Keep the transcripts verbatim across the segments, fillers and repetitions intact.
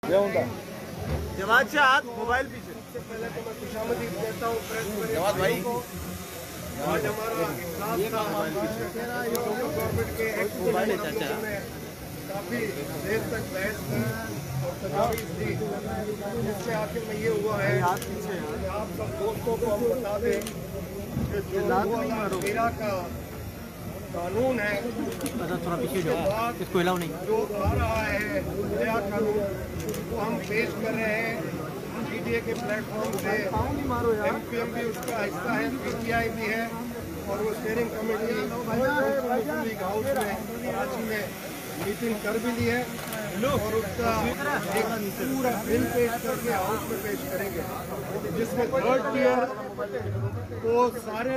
Jawad Shah mobile पीछे। सबसे पहले तो मैं खुशामदीद कहता हूँ प्रेस जवाद भाई को। आज हमारा गवर्नमेंट के मोबाइल है चाचा। काफी देर तक बहस की और तजावीज़ दी, जिससे आखिर में ये हुआ है कि आप सब दोस्तों को हम बता दें कि जो मेरा का कानून है थोड़ा पीछे जो इसको हिलाओ नहीं, जो आ रहा है नया कानून वो हम पेश कर रहे हैं मीडिया के प्लेटफॉर्म से। एम पी एम भी उसका हिस्सा है, पी टी आई भी है और वो steering committee Muslim League house में कराची में मीटिंग कर भी ली है और उसका एक पूरा बिल पेश करके हाउस में पेश करेंगे, जिसमें थर्ड टियर को सारे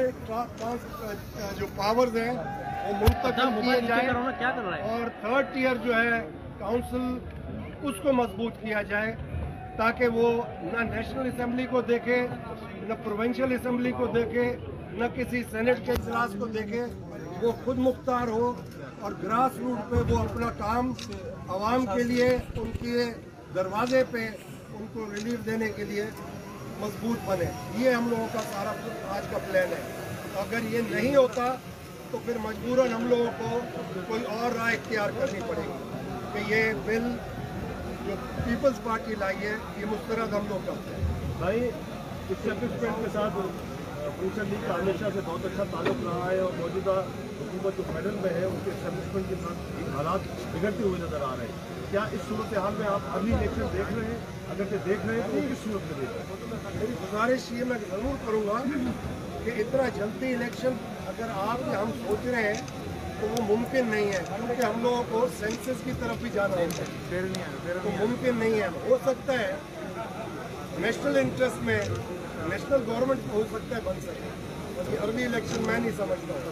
जो पावर्स हैं वो मुंतकिल किए जाए और थर्ड टियर जो है काउंसिल उसको मजबूत किया जाए ताकि वो न नेशनल असेंबली को देखे, न प्रोविंशियल असेंबली को देखे, न किसी सेनेट के इजलास को देखे, वो खुद मुख्तार हो और ग्रास रूट पे वो अपना काम आवाम के लिए उनके दरवाजे पे उनको रिलीफ देने के लिए मजबूत बने। ये हम लोगों का सारा आज का प्लान है। अगर ये नहीं होता तो फिर मजबूरन हम लोगों को कोई और राय इख्तियार करनी पड़ेगी कि ये बिल जो पीपल्स पार्टी लाई है ये मुस्तरद हम लोग करते हैं। भाई इस्टेब्लिशमेंट के साथ पीपल्स लीग का हमेशा से बहुत अच्छा ताल्लुक रहा है और मौजूदा हुकूमत जो फेडरल में है उनके इस्टेब्लिशमेंट के साथ हालात बिगड़ते हुए नजर आ रहे हैं। क्या इस सूरत हाल में आप अगली इलेक्शन देख रहे हैं? अगर से देख रहे हैं तो किस सूरत में देख रहे हैं? मेरी गुजारिश ये मैं ज़रूर करूँगा कि इतना जल्दी इलेक्शन अगर आप हम सोच रहे हैं तो वो मुमकिन नहीं है, क्योंकि हम लोगों को सेंसस की तरफ भी जाना होता है, तो मुमकिन नहीं है। हो सकता है नेशनल इंटरेस्ट में नेशनल गवर्नमेंट हो सकता है बन सके, ये अर्ली इलेक्शन मैं नहीं समझता हूँ।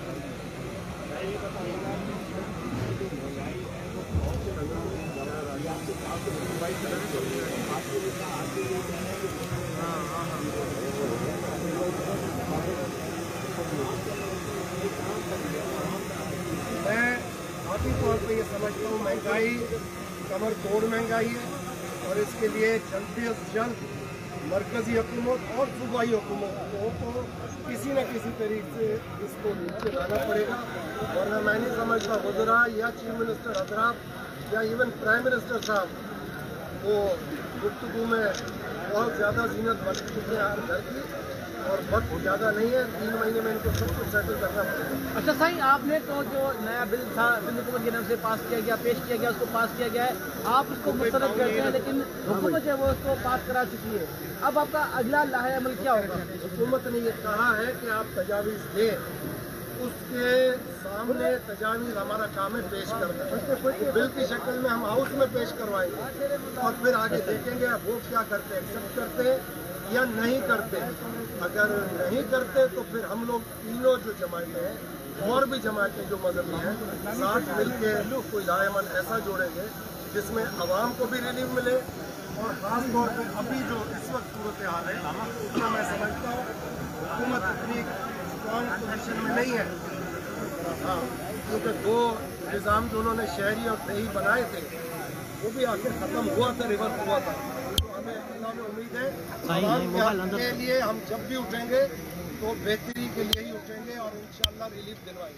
मैं आती तौर पे ये समझता हूँ महंगाई कमर तोड़ महंगाई है और इसके लिए जल्दी से जल्द मरकजी हुकूमत और सूबाई हुकूमत को तो किसी न किसी तरीके से इसको नीचे लाना पड़ेगा, वरना मैं नहीं समझता वज़रा या चीफ मिनिस्टर हजरात या इवन प्राइम मिनिस्टर साहब वो गुफ्तगू में बहुत ज़्यादा जीनत बरत चुके हैं घर की और वक्त ज़्यादा नहीं है, तीन महीने में इनको सब कुछ सेटल करना पड़ेगा। अच्छा साईं, आपने तो जो नया बिल था बिल हुकूमत के नाम से पास किया गया, पेश किया गया, उसको पास किया गया है, आप उसको मुस्तरद करते हैं, लेकिन हुकूमत है वो उसको पास करा चुकी है। अब आपका अगला लाहे अमल क्या होगा? हुकूमत ने ये कहा है कि आप तजावीज़ दें, उसके सामने तजावीज़ हमारा काम है पेश करना, बिल की शक्ल में हम हाउस में पेश करवाएंगे और फिर आगे देखेंगे वो क्या करते हैं, एक्सेप्ट करते हैं या नहीं करते। अगर नहीं करते तो फिर हम लोग तीनों जो जमातें हैं और भी जमातें जो मजहबी हैं साथ मिल के कोई रायमन ऐसा जोड़ेंगे जिसमें आवाम को भी रिलीफ मिले और ख़ास तौर पर अभी जो इस वक्त सूरत हाल है उसमें मैं समझता हूँ हुकूमत इतनी स्ट्रॉन्ग पोजीशन में नहीं है। हाँ, क्योंकि दो निज़ाम जो उन्होंने शहरी और दही बनाए थे वो भी आखिर ख़त्म हुआ था, रिवर्स हुआ था। अल्लाह में उम्मीद है के लिए हम जब भी उठेंगे तो बेहतरी के लिए ही उठेंगे और इंशाअल्लाह रिलीफ दिलवाएंगे।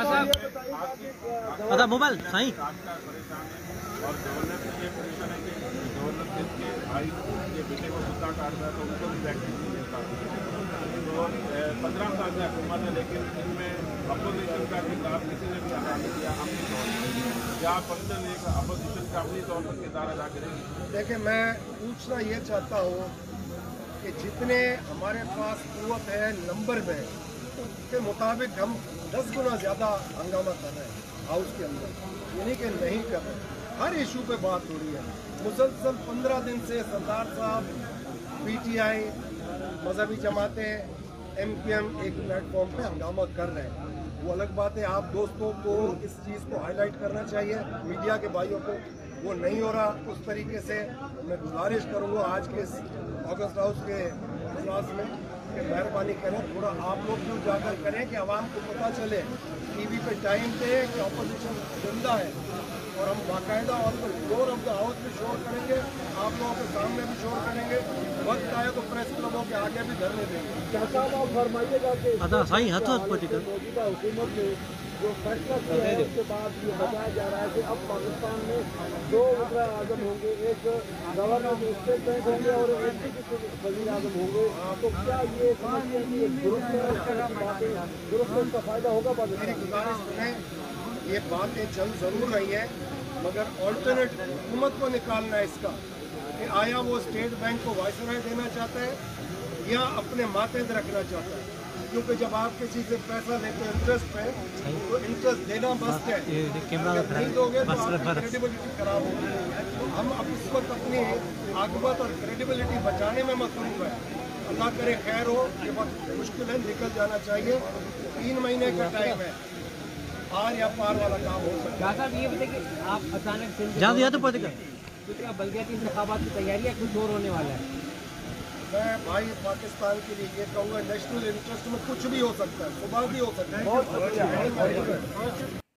मोबाइल सही और गवर्नर की ये पोजीशन है कि गवर्नर देश के भाई के बेटे को मुद्दा काट रहा है तो उनको भी वैक्सीन नहीं मिलता। तो पंद्रह साल से हुकूमत है लेकिन इनमें अपोजिशन का किरदार किसी ने भी अदा नहीं किया अपने तौर पर। क्या पंद्रह एक अपोजिशन का अपनी तौर पर किरदार अदा करेगी? देखिए, मैं पूछना ये चाहता हूँ कि जितने हमारे पास कुव्वत है नंबर में उसके मुताबिक हम दस गुना ज़्यादा हंगामा कर रहे हैं हाउस के अंदर, यानी कि नहीं कर रहे। हर इशू पे बात हो रही है मुसलसल पंद्रह दिन से सरदार साहब, पी टी आई, मजहबी जमातें, एम पी एम एक प्लेटफॉर्म पे हंगामा कर रहे हैं। वो अलग बात है, आप दोस्तों को इस चीज़ को हाईलाइट करना चाहिए, मीडिया के भाइयों को, वो नहीं हो रहा उस तरीके से। मैं गुजारिश करूँगा आज के ऑगस्ट हाउस के इजलास में कि मेहरबानी करें, थोड़ा आप लोग भी उजागर करें कि आवाम को पता चले टीवी पे टाइम पे कि अपोजिशन जिंदा है और हम बाकायदा और फ्लोर ऑफ द हाउस में शोर करेंगे आप लोगों के सामने भी शोर करेंगे, वक्त आए तो प्रेस क्लबों के आगे भी धरने देंगे। जैसा आप फरमाइएगा कि अदा साईं हथ हथ पॉलिटिकल मौजूदा हुकूमत ने जो फैसला किया है उसके बाद ये बताया जा रहा है कि अब पाकिस्तान में दो वज़ीर आज़म होंगे, एक गवर्नर स्टेट बैंक होंगे और एक वज़ीर आज़म होंगे। तो क्या ये समझते हैं कि ये दुरुस्त है, इस तरह की बातें दुरुस्त है, इसका फायदा होगा मेरी पाकिस्तान को? गुजारिश सुने, ये बातें चल जरूर रही है, मगर ऑल्टरनेट हुकूमत को निकालना है इसका कि आया वो स्टेट बैंक को वायसराय देना चाहता है या अपने मातहत रखना चाहता है। क्योंकि जब आप किसी से पैसा लेते हैं इंटरेस्ट पे, तो इंटरेस्ट देना मस्त है, अगर नहीं दोगे तो आपकी क्रेडिबिलिटी खराब होगी। तो हम अब इस वक्त अपनी आकबत और क्रेडिबिलिटी बचाने में मसरूफ है। अल्लाह करे खैर हो, ये वक्त मुश्किल है, निकल जाना चाहिए। तीन महीने का टाइम है, पार या पार वाला काम हो सकता है। साहब ये बताइए कि आप अचानक से जहाँ दिया तो पॉलिटिकल बल्दियाती इंतखाबात की तैयारी है, कुछ और होने वाला है? मैं भाई पाकिस्तान के लिए ये कहूँगा, नेशनल इंटरेस्ट में कुछ भी हो सकता है, सुबह भी हो सकता है।